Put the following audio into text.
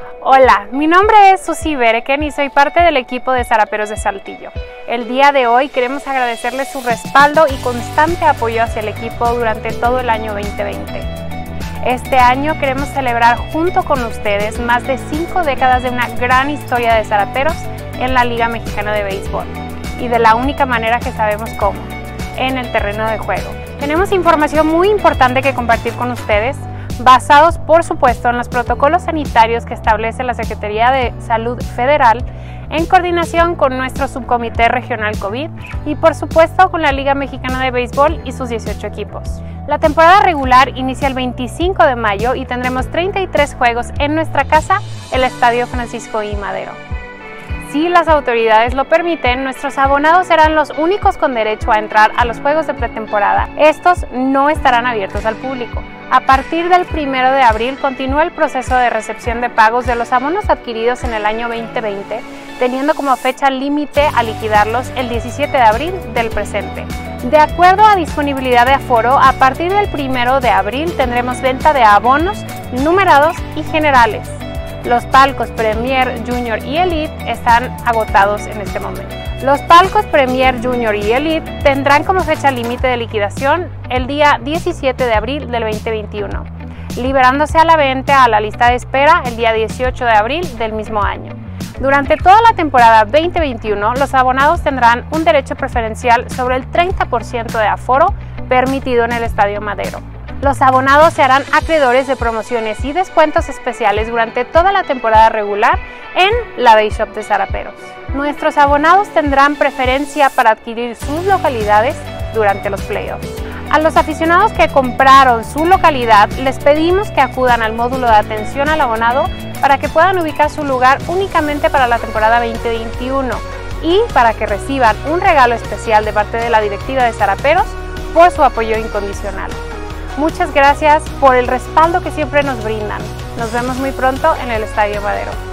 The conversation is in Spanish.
Hola, mi nombre es Susi Bereken y soy parte del equipo de Zaraperos de Saltillo. El día de hoy queremos agradecerles su respaldo y constante apoyo hacia el equipo durante todo el año 2020. Este año queremos celebrar junto con ustedes más de 5 décadas de una gran historia de zaraperos en la Liga Mexicana de Béisbol y de la única manera que sabemos cómo, en el terreno de juego. Tenemos información muy importante que compartir con ustedes, basados por supuesto en los protocolos sanitarios que establece la Secretaría de Salud Federal en coordinación con nuestro subcomité regional COVID y por supuesto con la Liga Mexicana de Béisbol y sus 18 equipos. La temporada regular inicia el 25 de mayo y tendremos 33 juegos en nuestra casa, el Estadio Francisco I. Madero. Si las autoridades lo permiten, nuestros abonados serán los únicos con derecho a entrar a los juegos de pretemporada. Estos no estarán abiertos al público. A partir del 1 de abril continúa el proceso de recepción de pagos de los abonos adquiridos en el año 2020, teniendo como fecha límite a liquidarlos el 17 de abril del presente. De acuerdo a disponibilidad de aforo, a partir del 1 de abril tendremos venta de abonos numerados y generales. Los palcos Premier, Junior y Elite están agotados en este momento. Los palcos Premier, Junior y Elite tendrán como fecha límite de liquidación el día 17 de abril del 2021, liberándose a la venta a la lista de espera el día 18 de abril del mismo año. Durante toda la temporada 2021, los abonados tendrán un derecho preferencial sobre el 30% de aforo permitido en el Estadio Madero. Los abonados se harán acreedores de promociones y descuentos especiales durante toda la temporada regular en la Bay Shop de Zaraperos. Nuestros abonados tendrán preferencia para adquirir sus localidades durante los playoffs. A los aficionados que compraron su localidad, les pedimos que acudan al módulo de atención al abonado para que puedan ubicar su lugar únicamente para la temporada 2021 y para que reciban un regalo especial de parte de la directiva de Zaraperos por su apoyo incondicional. Muchas gracias por el respaldo que siempre nos brindan. Nos vemos muy pronto en el Estadio Madero.